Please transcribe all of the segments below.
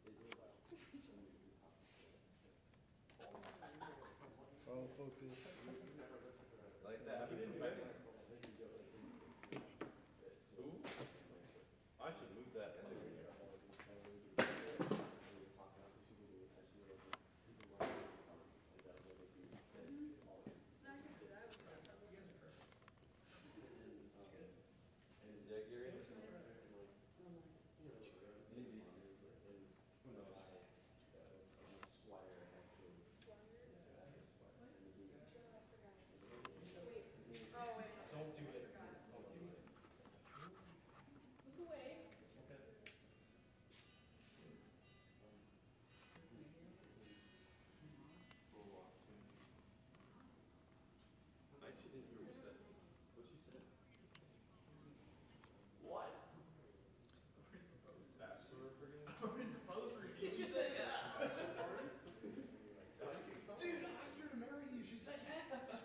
All focus. Like that. We didn't do anything. Ooh. I should move that over here. Yeah, Gary. Who knows? Don't do it. Look away. I actually didn't hear what you said. What she said? What? Bachelor Proposed for you. She said yeah. Dude, I asked her to marry you. She said yes.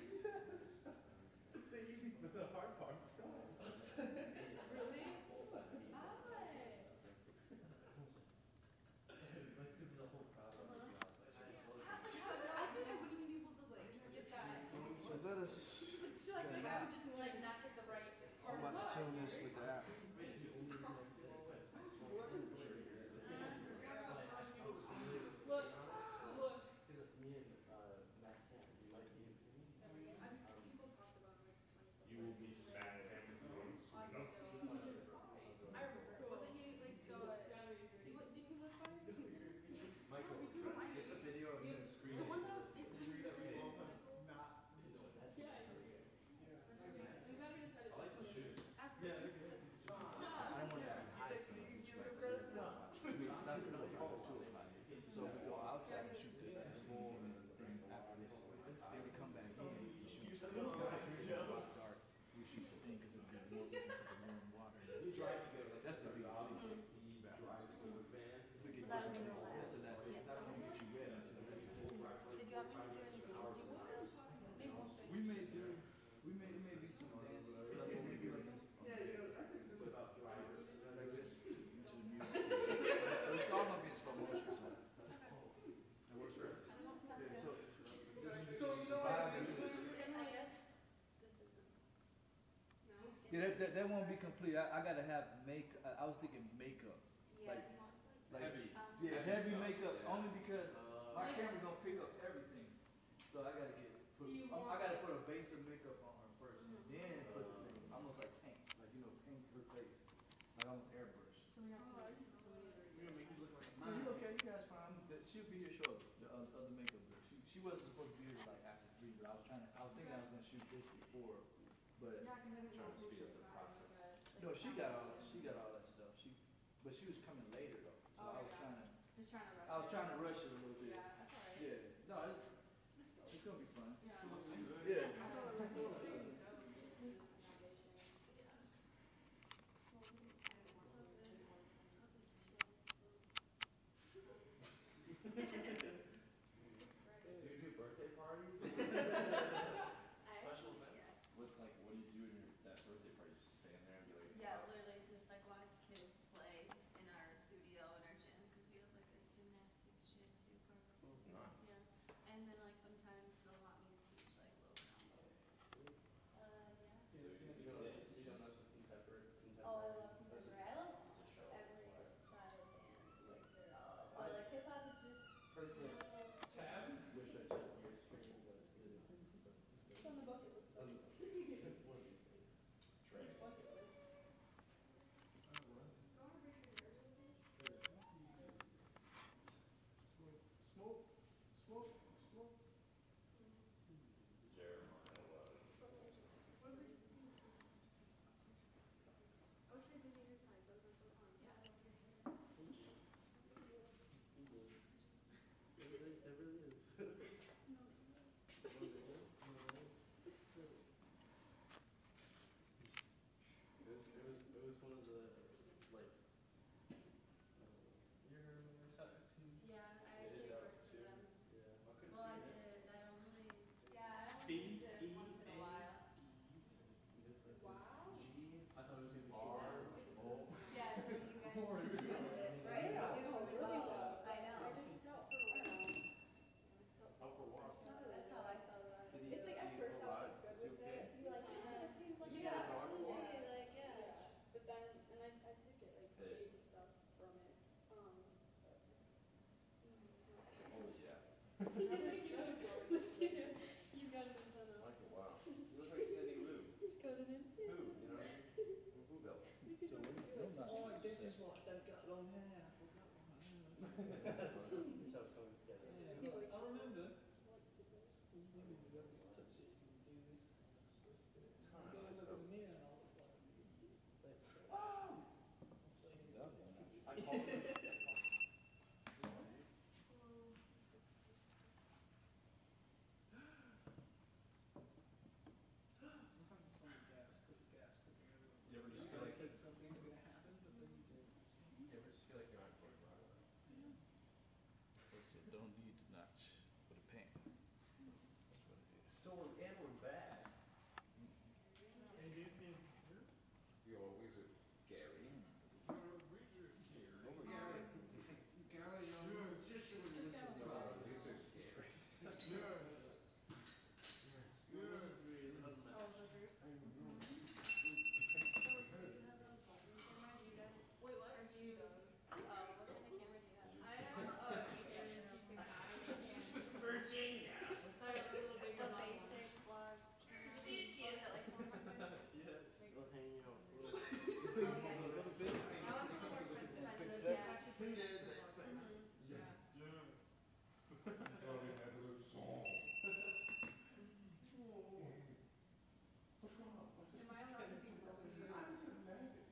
The easy, the hard part's gone. Really? Hi. Like, this is the whole problem. I think I wouldn't even be able to like get that. So let us. It's still like I would just like not get the right I'm part about of to it. tune this with the app. Look, look. People talked about like You will be mad at him once we go. I remember. Wasn't he like did he live by? Michael, get the video of him screaming. The one that was basically Not. yeah. I'm glad we decided. I like the shoes. Yeah, they're good. I don't want to be high, so that's another part to it. So we go outside and shoot the before and then after this. Then we come back in and shoot. Dark. We shoot the thing because it's more we can put the warm water. That's the big thing. We get that'll be different. the last. That's the last thing. That'll get you ready until the next day. Did you have to do anything? They won't think. We may do. We may be some dance. That's what we do. Like this to the music. So it's all gonna be in slow motion. So it works for us. So, you know what? I guess this is no. Yeah, that won't be complete. I gotta have I was thinking makeup. Yeah. Like Heavy. Yeah, heavy makeup Yeah. only because my camera gonna pick up everything. So I gotta I gotta put a base of makeup on her first, and then put the thing, almost like paint, like paint her face, like almost airbrush. So we have to. We're gonna make you look like No, you okay? You guys fine. She'll be here short. The other makeup girl. She wasn't supposed to be here like after 3, but I was thinking I was gonna shoot this before, but Trying to speed up the process. no, she got all that stuff. But she was coming later though, so I was trying to. Just trying to rush. I was trying to rush it a little bit. Yeah, that's alright. Yeah. No, it's gonna be fun. Yeah. Yeah. Do you do birthday parties? Special event? Yeah. What do you do in that birthday party? Just stand there and be like, Yeah, literally just like watch kids play in our studio in our gym because we have like a gymnastics gym too for us. nice. Yeah, and then like sometimes they'll want me to teach like little combos. Yeah. So you don't mess with contemporary? Oh, I love contemporary. I love every style of dance. Like they're all, but like hip hop is just. Tab? Wish I said your screen, but It's on the bucket list. One of these days. Train. Bucket list. You got it in front of. Michael, wow. He looks like Cindy Lou. He's got it in. Who? You know what I mean? Who built it? So we're not. Oh, this is what they've got long hair. I forgot. That's how it's coming together. Yeah, I remember. It's kind of Go nice. look So, at the mirror and I was like, I called him. sometimes it's fun to gas, put the gas, because then everyone. You ever just feel like said something's gonna happen, but then you just. You ever just feel like you're on Fort Broadway? It's a don't need to notch for the pain. That's what it is. So we're back. Yo, is it Gary? Over Gary. Gary, you're a magician when you listen to No, this is Gary. Oh, the group. Wait, what? Or do you those? What kind of camera do you have? I have a Canon 265. Virginia. It's like a little The bigger model. basic vlog camera. What is it, like 400? Yes. Still hanging out. That one's a little more expensive. Yeah. It's actually pretty expensive. Yeah. Am I allowed to be silly? You're allowed to be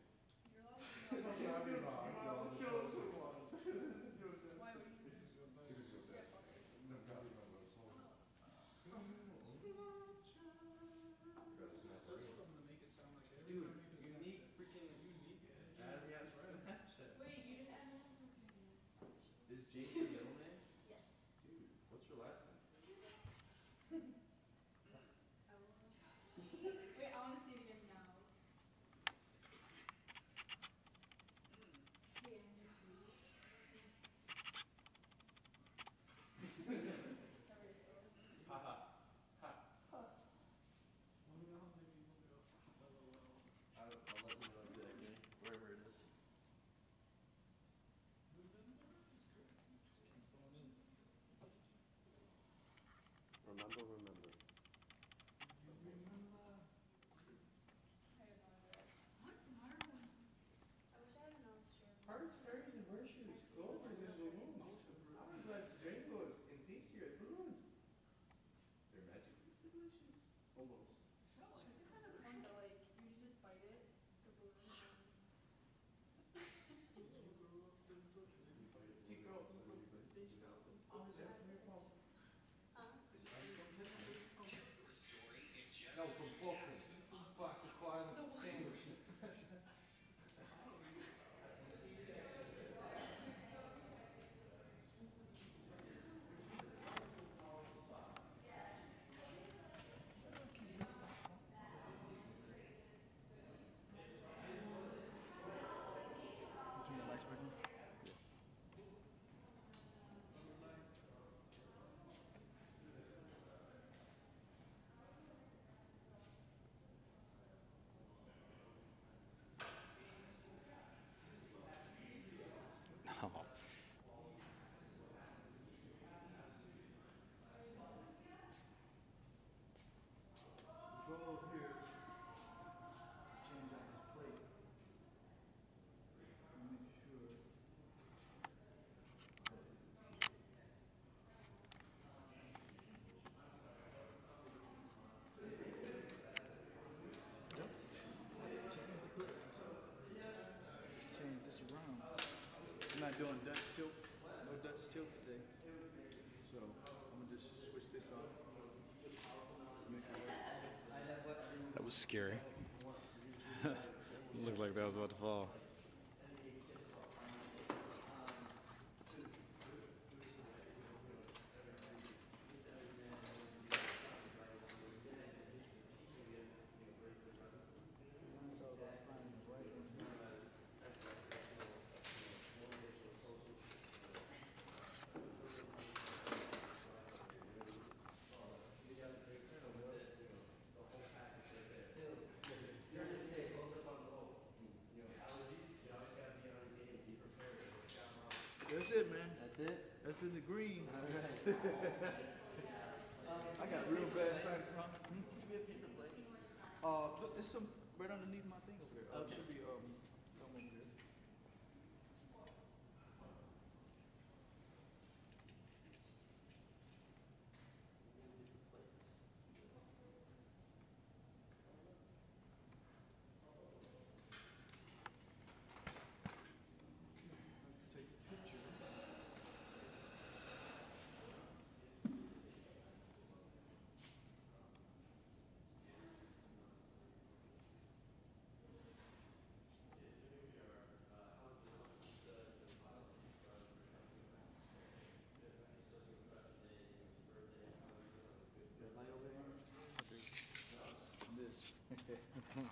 Why would you? That's what I'm gonna make it sound like every Dude, time you unique freaking. Yeah, Snapchat. Wait, you didn't add that? Is Jake your middle name? Yes. Dude, what's your last name? Wait, I want to see it again now. Wait, I need to see. Haha. wonder how many people go, LOL. I'll let you know exactly wherever it is. Remember. I wish I had a nose strip. Parks, fairs, and virtues, clovers and balloons, hourglass rainbows, and tastier prunes. They're magically delicious. Almost. It's kind of fun to like, you just bite it, the balloon. Keep going. Oh, is that from your phone? Huh? No, from Fulton. Fuck, the quad sandwich. Turn the lights back on? Oh. Go over here. Change out this plate. And make sure. Change this around. I'm not doing Dutch tilt. No Dutch tilt today. So I'm gonna just switch this off. Make it work. That was scary. Looked like that was about to fall. That's it, man. That's it? That's in the green. I got real bad sight from. Look, there's some right underneath my thing over there. Should be some over there. Take a picture. That light over there? This. So I'm just taking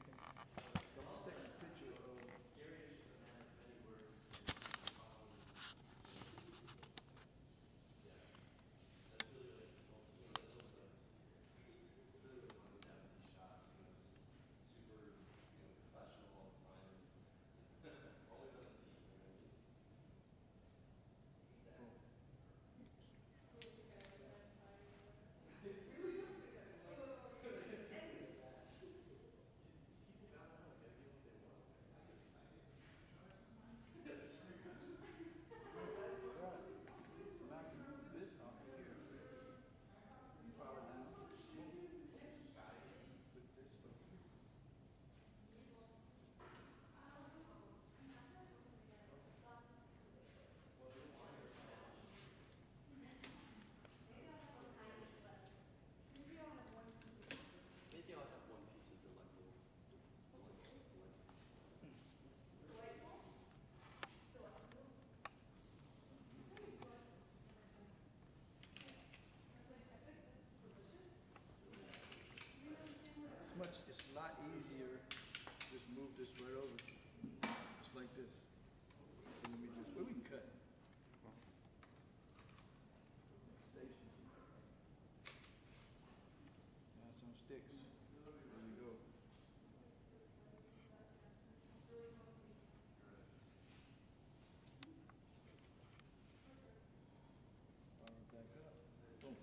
a picture of. This off of here. You power down. Put this over here. Maybe I'll have one piece of delectable. It's a lot easier. Just move this right over. Just like this. And let me just, well, we can cut. Station. Now some sticks. There we go. Power it back up. Boom.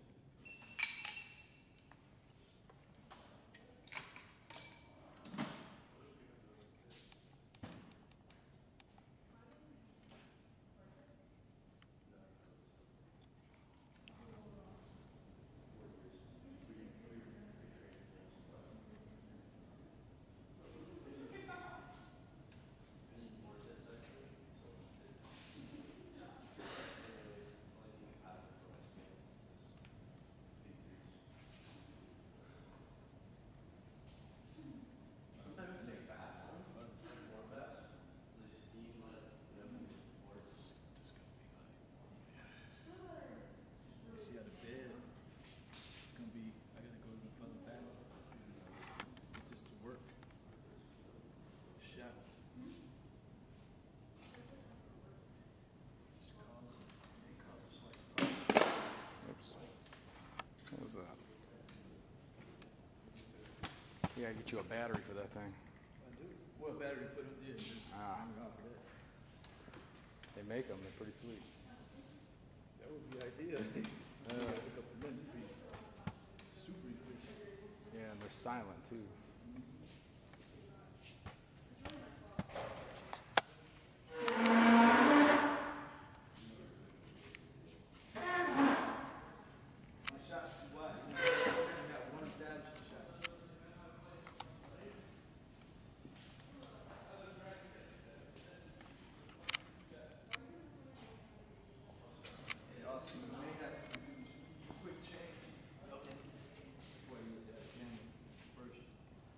See how the bed, it's gonna be, I gotta go even further back. It's just to work. Shadow. Oops. What was that? You gotta get you a battery for that thing. I do. What battery put up there? Just Ah. hang it off of that. They make them. They're pretty sweet. That would be ideal. Pick up the men, it'd be super efficient. Yeah, and they're silent too. My shot's too wide. I got one establishing shot. Hey, Austin, you may have to do a quick change. Okay. Before you look at the camera first.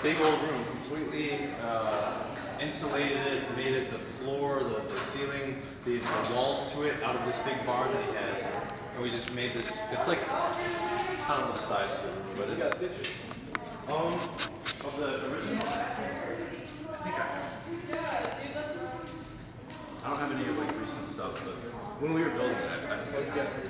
big old room, completely insulated it, made it the floor, the ceiling, the walls to it out of this big barn that he has. And we just made this, it's like, I don't know the size of it, but it's... pictures. Of the original? I think I have. I don't have any of like recent stuff, but when we were building it, I think I have.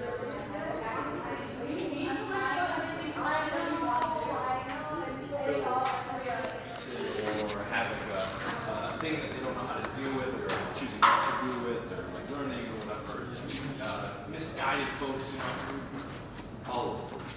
Or having a thing that they don't know how to do with, or choosing what to do with, or like learning or whatever. Misguided folks, you know, all of it.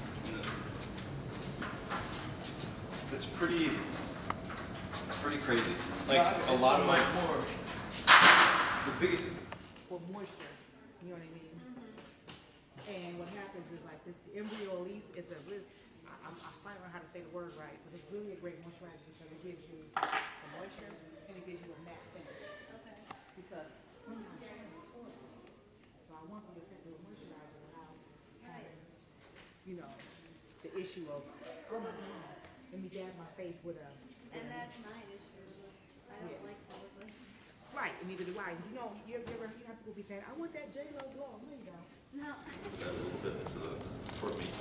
It's pretty crazy. Like a lot of my the biggest. For moisture, you know what I mean? And what happens is like the embryo release is a really, I finally learned how to say the word right, but it's really a great moisturizer because it gives you the moisture and it gives you a matte finish. Okay. Because sometimes it's horrible. So I want you to put the moisturizer without having, you know, the issue of, oh my God, let me dab my face with a. And that's my issue. I don't Yeah. like to look like. Right, and neither do I. You know, you ever seen how people be saying, I want that J-Lo glow. No, you don't. No. That little bit to the for me.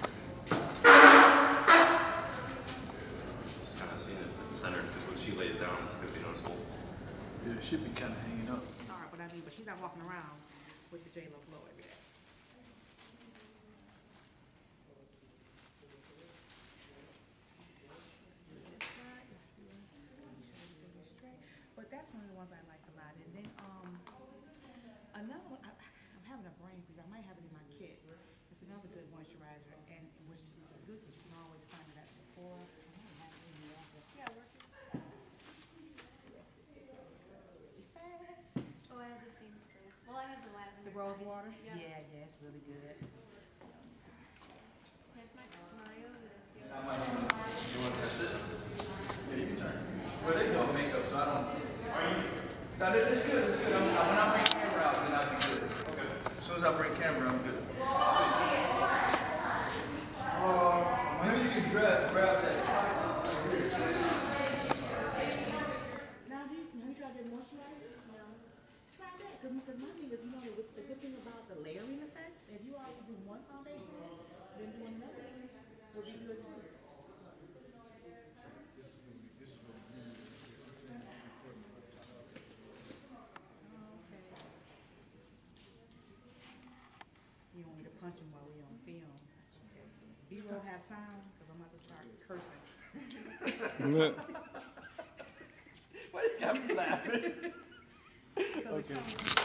Just kind of seeing if it's centered because when she lays down, it's going to be noticeable. Yeah, it should be kind of hanging up. All right, but I mean, but she's not walking around with the J-Lo glow every day. But that's one of the ones I like a lot. And then another one, I'm having a brain freeze. I might have it in my kit. It's another good moisturizer, and which is good because you can always find it at Sephora. I might have it in the office. Yeah, working. Fast. Oh, I have the same spray. Well, I have the lavender. The rose one. water? Yeah. Yeah, it's really good. That's my Mario. That's good. You want to test it? Yeah, you can turn. Well, they don't makeup, so I don't. No, it's good, it's good. When I bring camera out, then I'll be good. Okay. As soon as I bring camera, I'm good. Maybe you can grab that. Now, have you tried that moisturizer? No. Try that, because my thing is, you know, the good thing about the layering effect, if you already do one foundation, then do another, will be good too. You want me to punch him while we on film? B-roll have sound, because I'm about to start cursing. Why you got me laughing? Okay.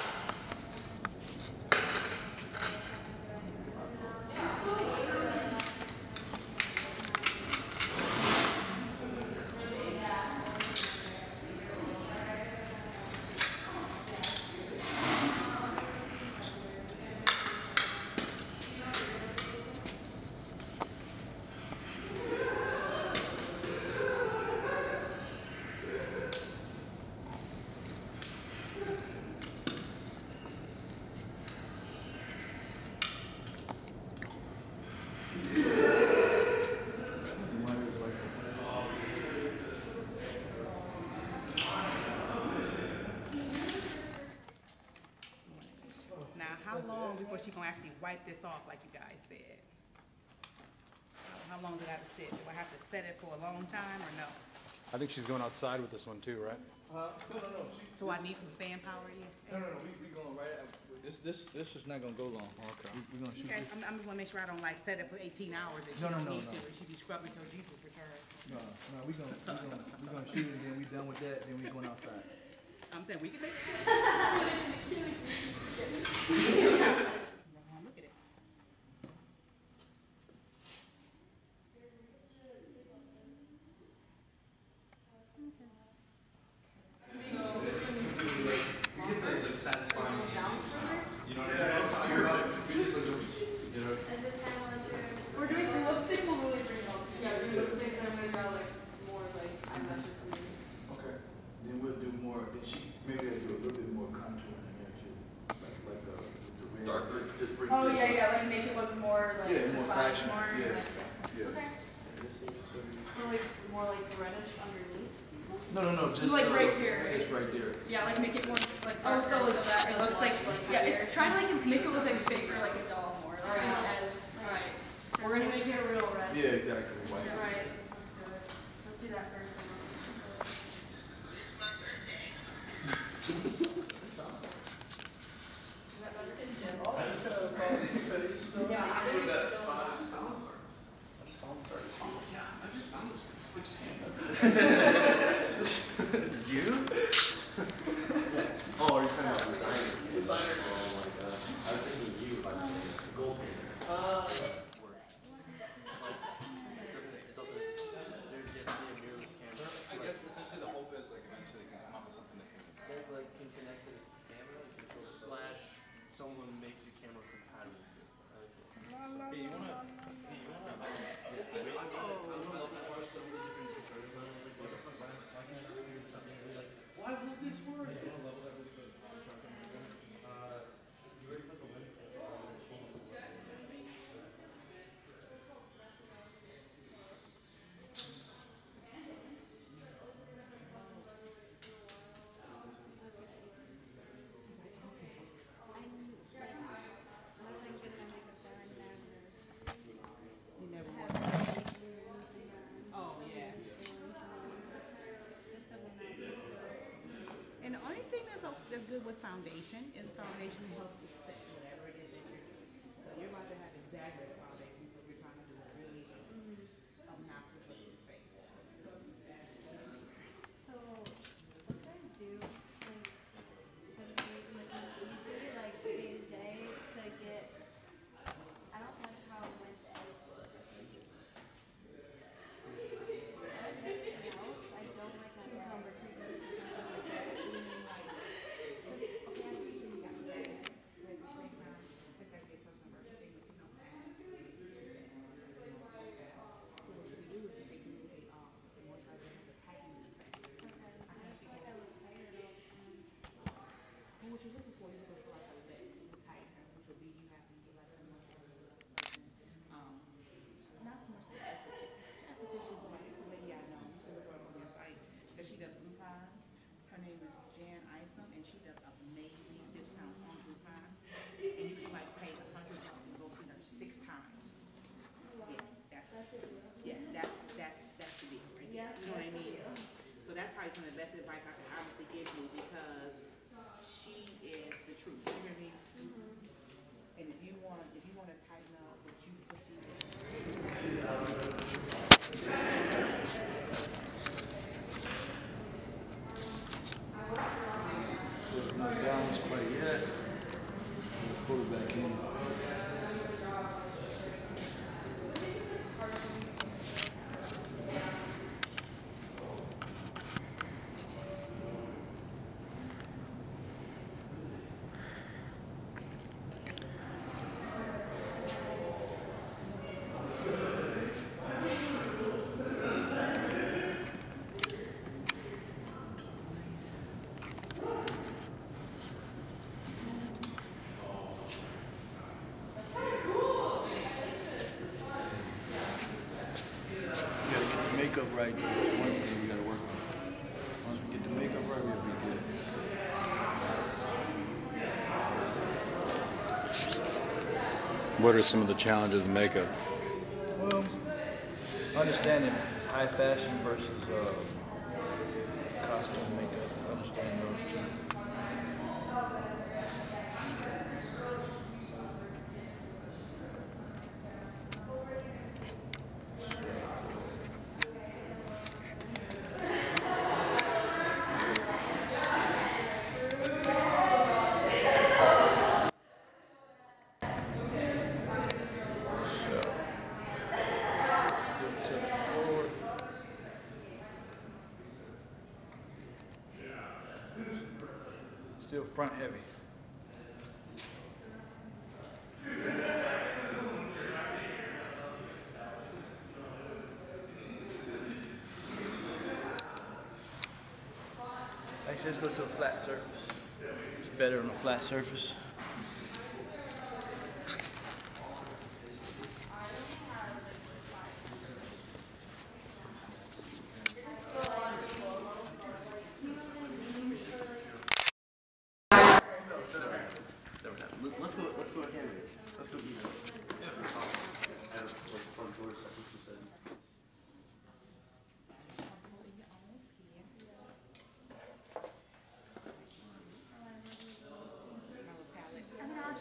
Now, how long before she gonna actually wipe this off like you guys said? How long do I have to sit? Do I have to set it for a long time or no? I think she's going outside with this one too, right? No. So I need some staying power in? No. We going right. This is not gonna go long. Okay. We gonna shoot Okay, this. I'm just wanna make sure I don't like set it for 18 hours if she No, don't no, need no. to, and she be scrubbing till Jesus returns. No, we gonna shoot it. Then we done with that. Then we going outside. I'm saying we can make it. Look at it. You get the satisfying feelings. You know what I mean? It's weird. You know? Is this how much your... We're doing the lipstick, we'll really bring it up. Yeah, do lipstick, then I'm gonna draw like more like eyelashes and Okay. Then we'll do more. Then maybe I'll do a little bit more contour in there too, like the red. Darker. Just bring. oh yeah, like make it look more like Yeah, more defined fashion. more, Yeah. like, Yeah. Okay. So like more like reddish underneath. No, just Like right here. Just right there. Yeah, like make it more like darker so that it looks like yeah, it's trying to like make it look like bigger, like a doll more. Like not as right. We're gonna make it real red. Yeah, exactly. White. Right. Let's do it. Let's do that first. You? Oh, are you talking about designer? Designer. Oh my god. I was thinking you, like gold painter. It doesn't, there's yet to be a mirrorless camera. I guess essentially the hope is like eventually they can come up with something that can connect to the camera slash someone makes your camera compatible to it. Hey, you wanna why will this work? You never want. Oh yeah. And the only thing that's good with foundation is foundation helps you set whatever it is that you're doing. So you're about to have exaggerated foundation because you're trying to do a really obnoxious looking face. So, what can I do, like, easy, like, day to day, to get, I don't like how it went there. I don't like how it What you're looking for, you're looking for like a lip tightener, which will be you have to get like a moisturizer, not so much the esthetician. Esthetician, but like it's a lady I know, you can look her up on their site, because she does Groupons. Her name is Jan Isom, and she does amazing discounts on Groupon. And you can like pay $100 and go see her 6 times. Yeah, that's the deal right there. You know what I mean? So that's probably some of the best advice I can honestly give you, because she is the truth. You hear me? And if you want to tighten up what you perceive It's not balanced quite yet. We'll pull it back in. Makeup right there is one thing we gotta work on. Once we get the makeup right, we'll be good. What are some of the challenges in makeup? Well, understanding high fashion versus costume makeup, understanding those two. Still front heavy. Actually, let's go to a flat surface. It's better on a flat surface.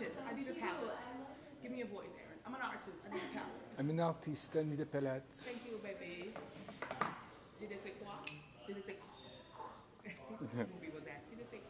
artist. I need a palette. Give me a voice, Aaron. I'm an artist. I need a palette. I'm an artist, I need a palette. Thank you, baby. Did they say quoi? Did they say what movie was that? Did they say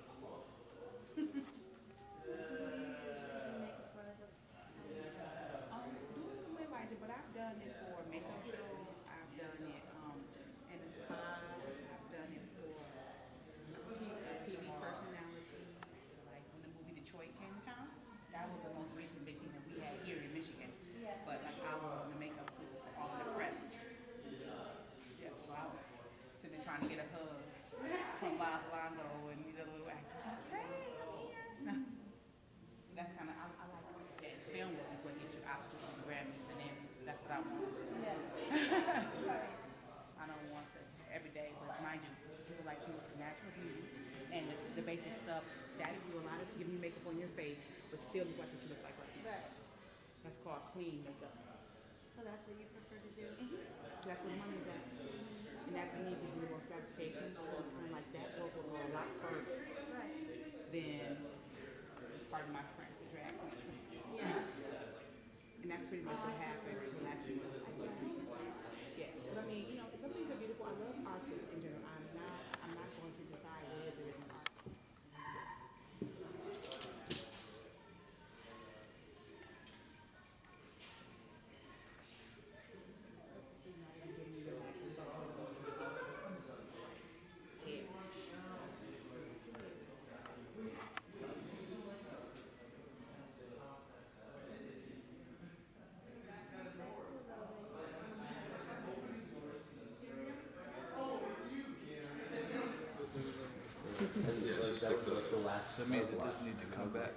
doing moonlighting, but I've done it for makeup shows. I've done it in a spa. I've done it for TV personality. Like when the movie Detroit came to town, that was the most recent big thing that we had here in Michigan. But like I was on the makeup crew for all of the press. Yeah, so I was sitting there trying to get a hug from Laz Alonso and these other little actors. Like, hey, I'm here. That's kind of, I like that film work is what gets you Oscars and Grammys and then that's what I want. I don't want the everyday, but mind you, people like you with natural beauty and the basic stuff, that is a lot of giving you makeup on your face, but still look like what you look like right now. That's called clean makeup. So that's what you prefer to do? That's where money's at. And that's an easy to do more stratification, so it's kind of like that work will go a lot further than part of my friends, the drag queen. And that's pretty much what happened when actually was yeah. But I mean, you know, some things are beautiful. I love artists in general. I'm not going to decide whether there is an art. Yeah, it's just like the That means it doesn't need to come back.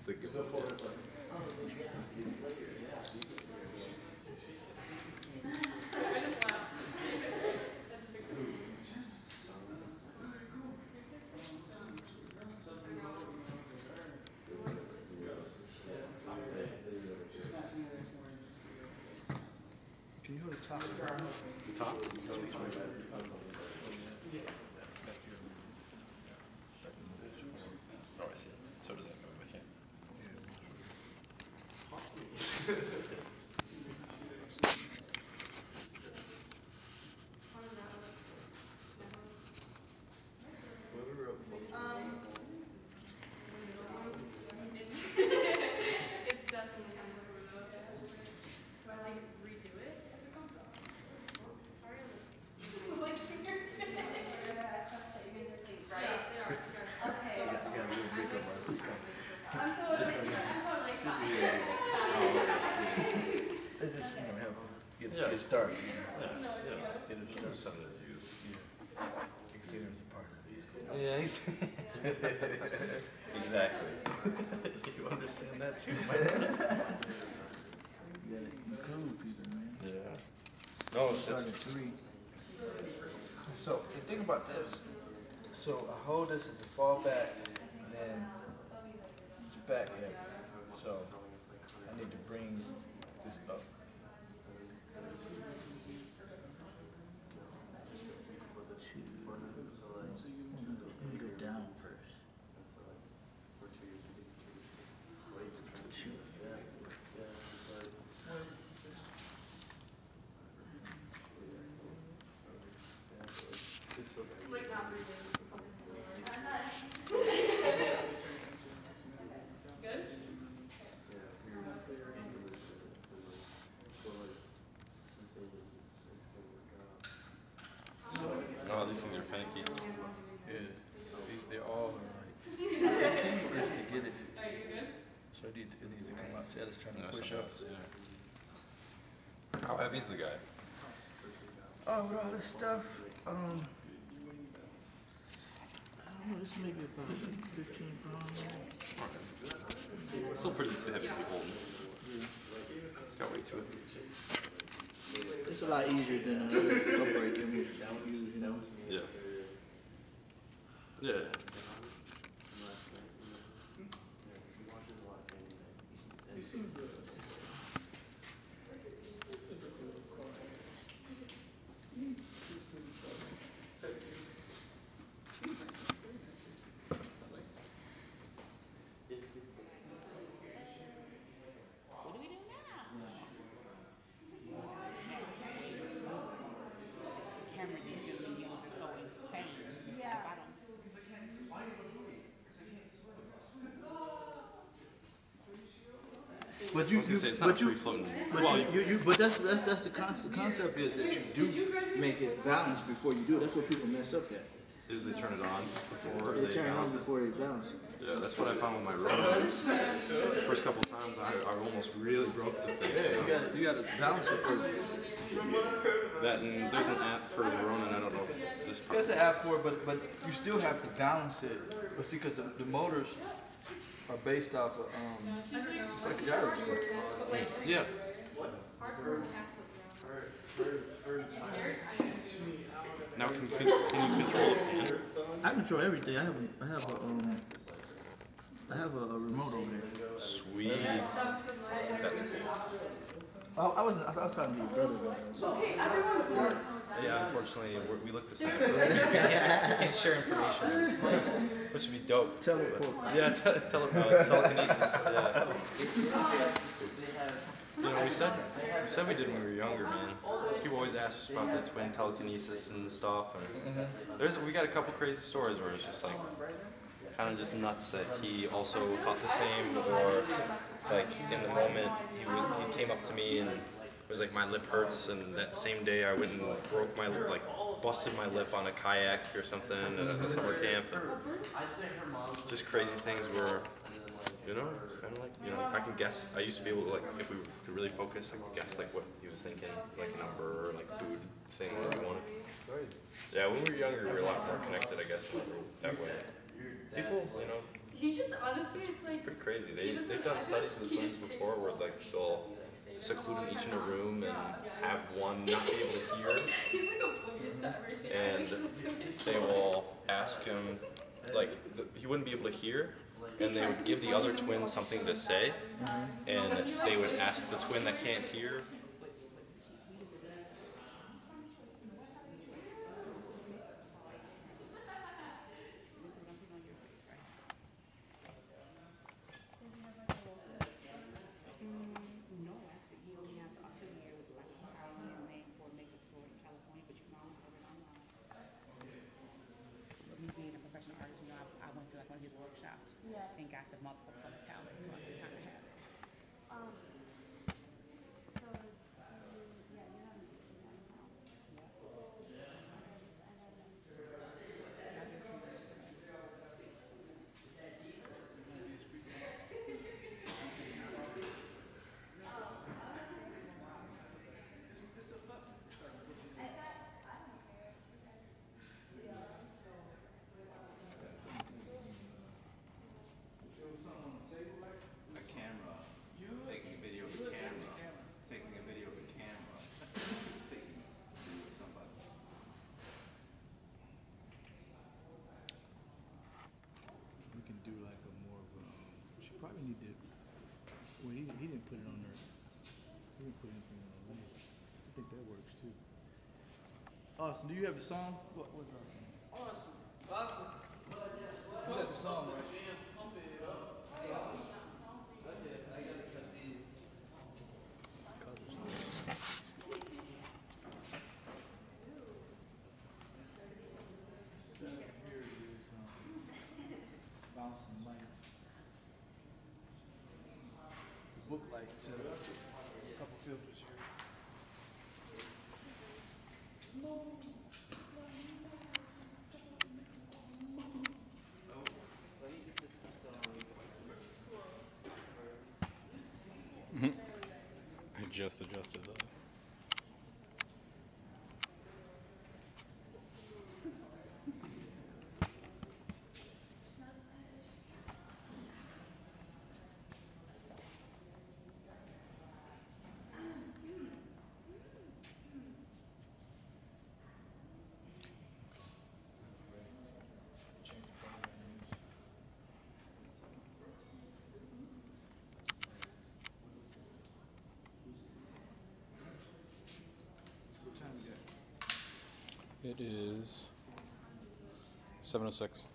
Can you go to the top? top. Oh, I see. So does that go with you? It's definitely kind of screwed up. Do I like redo it? Sorry, like your right? Okay. You gotta do a makeup artist. I'm totally fine. They just, you know, help get started. Get it started. Something to use. You can see there's a part of it. Yeah, exactly. You understand that too, man. You gotta include people, man. Yeah. No, Start it's at 3. So, the thing about this, so I hold this as a fallback, and then it's back here. So, I need to bring this up. Let me go down first. Like not breathing. Good? Oh, these things are finicky. Yeah, they're all like, the key is to get it, Are you good? so it needs to come out. See how it's trying to No, push something up? else, yeah. How heavy is the guy? With all this stuff, I don't know, this may be about 15 pounds. Still pretty heavy to be holding. It's got weight to it. It's a lot easier than another break than we use, you know? Yeah. Yeah. But I was gonna say it's not free floating. But but that's the concept is that you do make it balanced before you do it. That's what people mess up at. Is they turn it on before They turn it on balance it? before they balance it. Yeah, that's what I found with my Rona. The first couple times I almost really broke the thing. Yeah, you gotta balance it first. That and there's an app for the Rona, and I don't know if this. There's an app for it, but you still have to balance it. But see, because the motors are based off of it's like a gyroscope. Yeah. Now can you control it? I control everything. I have a remote over there. Sweet. That's cool. I was trying to be your brother. Yeah, unfortunately, we look the same. We can't share information, which would be dope. Teleport. Yeah, telekinesis. Yeah. You know, we said we did when we were younger, man. People always ask us about the twin telekinesis and stuff, and we got a couple crazy stories where it's just like kind of just nuts that he also thought the same, or like in the moment he came up to me and was like, my lip hurts, and that same day I went and broke my lip, like busted my lip on a kayak or something at a summer camp, and just crazy things where, you know, it's kind of like, you know, I can guess. I used to be able to, like, if we could really focus, I could guess like what he was thinking, like a number or like food thing that we wanted. Yeah, when we were younger, we were a lot more connected, I guess, that way. People, you know, He just honestly, it's like pretty crazy. They've done studies with twins before where like they'll seclude them each in a room and have one not be able to hear, he's like oblivious to everything. and they will ask him, like, he wouldn't be able to hear, and they would give the other twin something to say, and they would ask the twin that can't hear. No, actually, he only has the auxiliary, which is like a pioneer name for make a tour in California, but you can always order it online. But me being a professional artist, you know, I went to like one of his workshops and got the multiple color palette, so I can kind of have it. A camera, taking a video of a camera, taking a video of a camera, taking a video of somebody. We can do like a more of a. We should probably need to. Well, he didn't put it on there. He didn't put anything on the link. I think that works too. Austin, do you have the song? What's Austin? Austin. You got the song, right? Bouncing light. Book light set up. A couple filters here. I just adjusted that. What time we got? It is 7:06.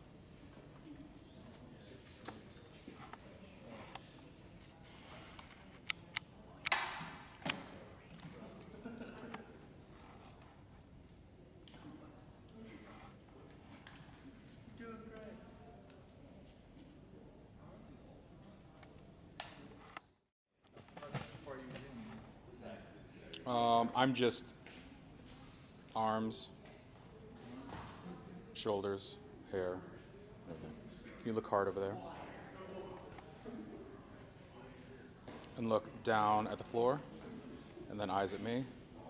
I'm just arms, shoulders, hair, everything. Can you look hard over there? And look down at the floor, and then eyes at me.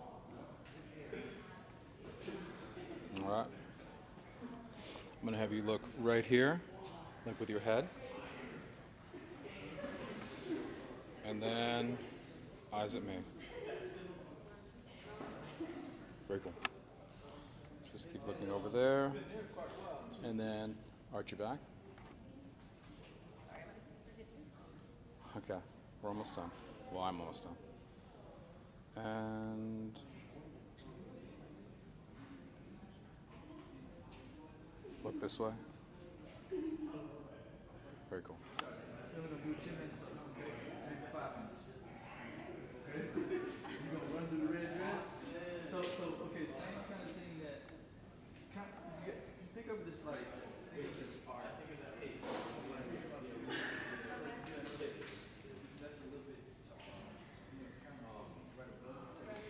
All right. I'm gonna have you look right here, like with your head. And then eyes at me. Very cool. Just keep looking over there. And then arch your back. Okay, we're almost done. Well, I'm almost done. And look this way. Very cool. Then we're gonna do 10 minutes, maybe 5 minutes. Okay? You gonna run through the red dress? So okay, same kind of thing that, you think of this like, think of this art. That's a little bit, it's kind of right above.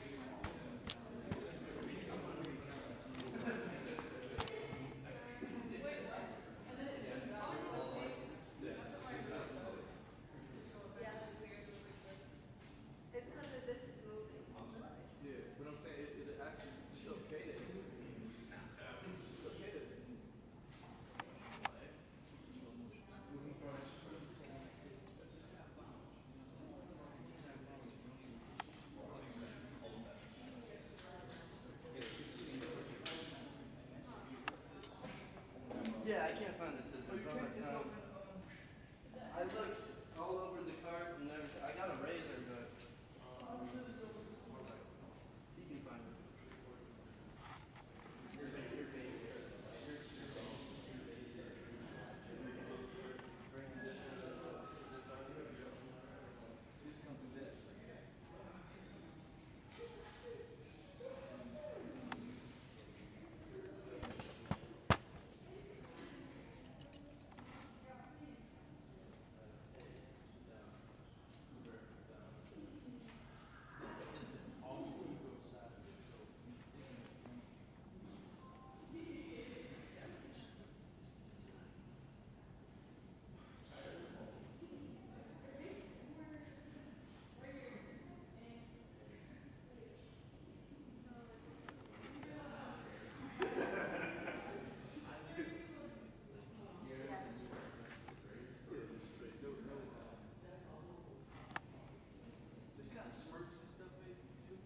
It's because this is moving. Yeah, but I'm saying it actually, it's okay that it's okay that Yeah, I can't find the scissors. I looked all over the cart and everything. I got a razor, but he can find it. this kind of smirks and stuff maybe too.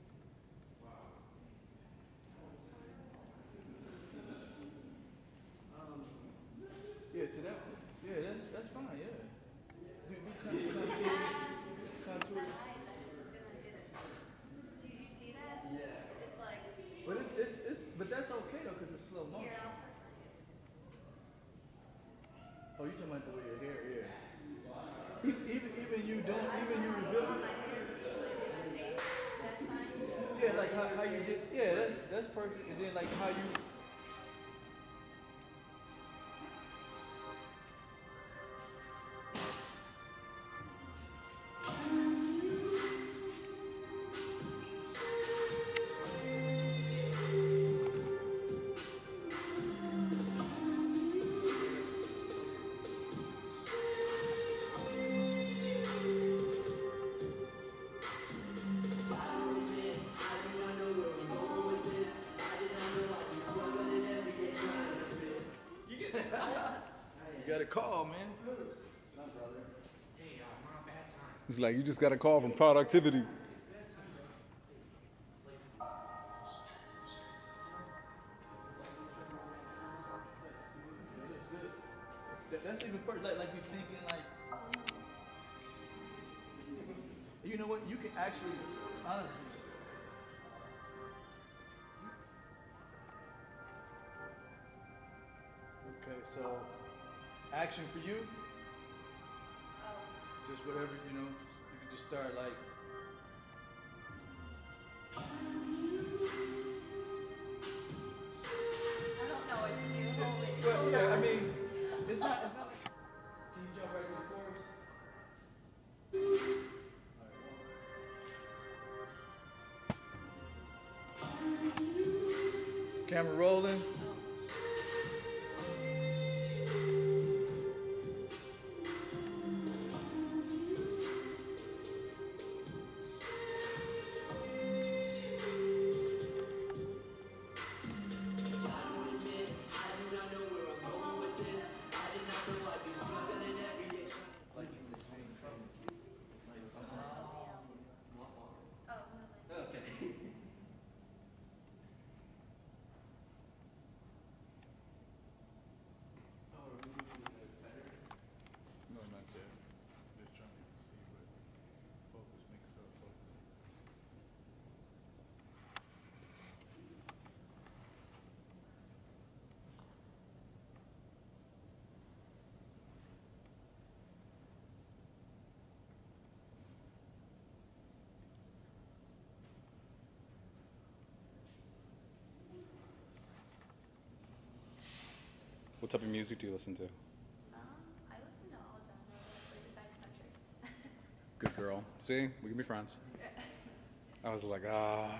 Yeah, see that? Yeah, that's fine. Yeah. Do contour. That eye that's gonna hit it. See, do you see that? Yeah. It's like, But that's okay though, cause it's slow motion. here, Oh, you talking about the way your hair? Yeah. Even you revealing. that's fine. Yeah, like how you did. Yeah, that's perfect. And then like how you. You got a call, man. It's like you just got a call from productivity. That's even perfect. Like you're thinking like, you know what? You can actually, honestly. Okay, so action for you. Just whatever, you know, you can just start like. I don't know, it's new. Hold it. Well, yeah, I mean, it's not like, can you jump right to the chorus? All right, Camera rolling. No, not yet. Just trying to see what focus makes her focus. What type of music do you listen to? I listen to all genres actually besides country. Good girl. See, we can be friends. I was like, Yeah,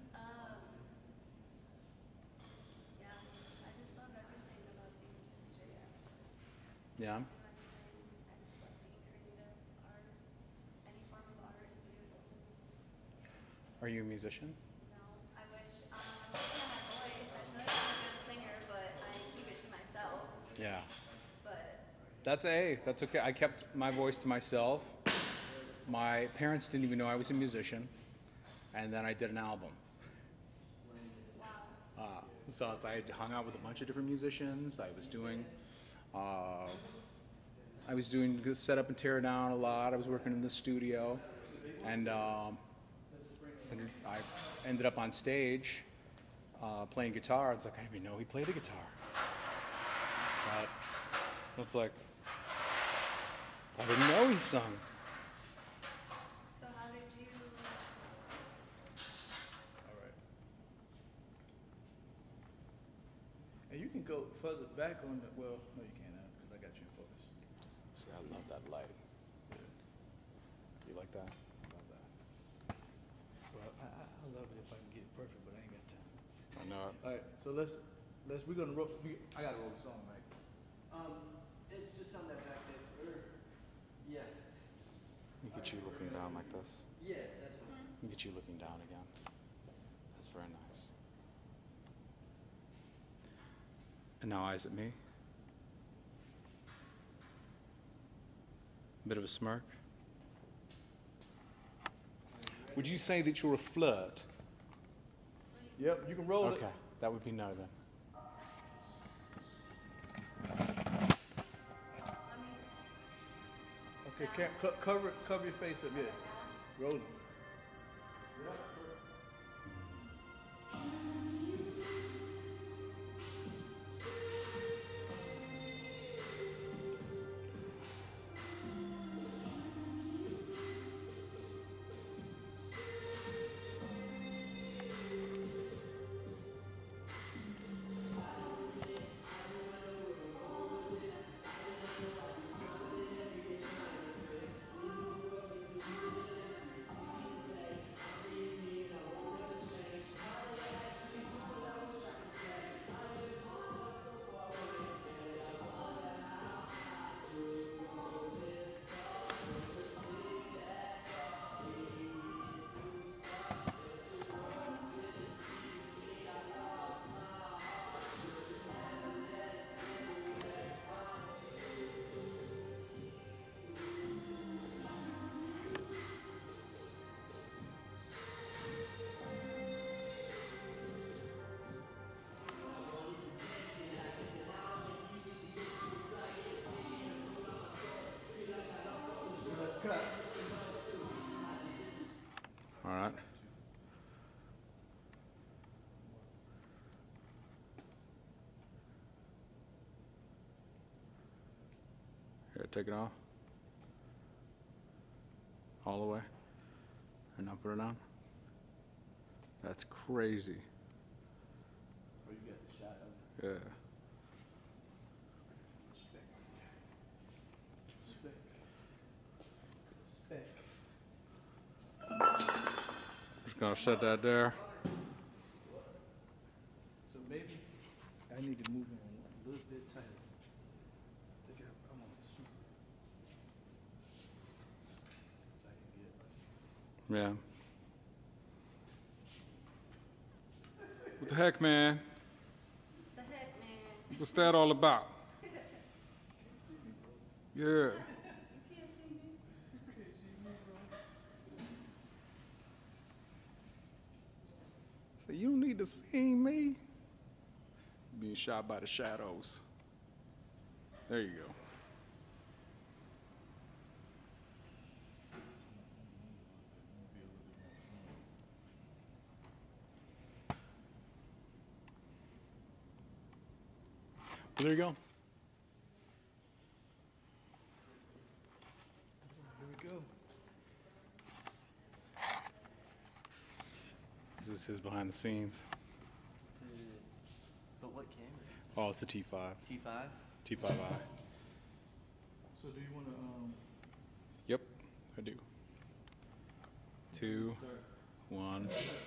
I just love everything about the industry. yeah. I just love being creative. Art, any form of art is beautiful to me. Are you a musician? No, I wish. I'm working on my voice. I feel like I'm a good singer, but I keep it to myself. Yeah. But That's okay. I kept my voice to myself. My parents didn't even know I was a musician, and then I did an album. wow. So I hung out with a bunch of different musicians. I was doing set up and tear down a lot. I was working in the studio, and I ended up on stage playing guitar. It's like I didn't even know he played the guitar. But it's like I didn't know he sung. So how did you? All right. And you can go further back on the, well, no you can't now, because I got you in focus. See, I love that light. You like that? Love that. Well, I love it if I can get it perfect, but I ain't got time. I know it. All right, so we're gonna roll, I gotta roll the song, right? It's just on that back there. Yeah. Let me get you looking down like this. Yeah, that's fine. Let me get you looking down again. That's very nice. And now eyes at me. A bit of a smirk. Would you say that you're a flirt? Yep, you can roll it. Okay, that would be no then. Okay, cover your face up, yeah. Roll it. Cut. All right. Here, take it off. All the way. And now put it on. That's crazy. Oh, you got the shot of it. Yeah. Spec. Just gonna set that there. So maybe need to move in a little bit tighter. I'm on the super. So I can get like. Yeah. What the heck, man? The heck, man. What's that all about? Yeah. So you don't need to see me. Being shot by the shadows. There you go. Well, there you go. Here we go. This is his behind the scenes. But what camera is Oh, it's a T5. it? T5? T5i. So do you want to Yep, I do. 2, 1.